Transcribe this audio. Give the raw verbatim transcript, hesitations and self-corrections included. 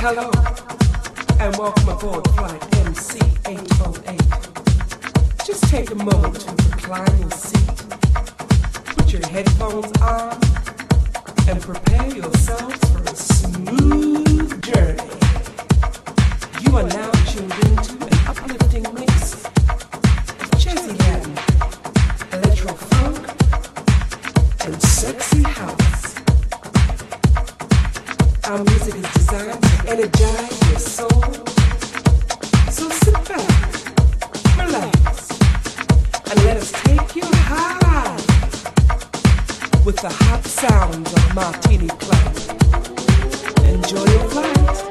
Hello, and welcome aboard flight M C eight oh eight. Just take a moment to recline your seat, put your headphones on, and prepare yourselves for a smooth journey. You are now tuned into an uplifting mix of jazzy Latin, electro funk, and sexy house. Our music is designed to energize your soul. So sit back, relax, and let us take you high with the hot sounds of Martini Club. Enjoy your flight.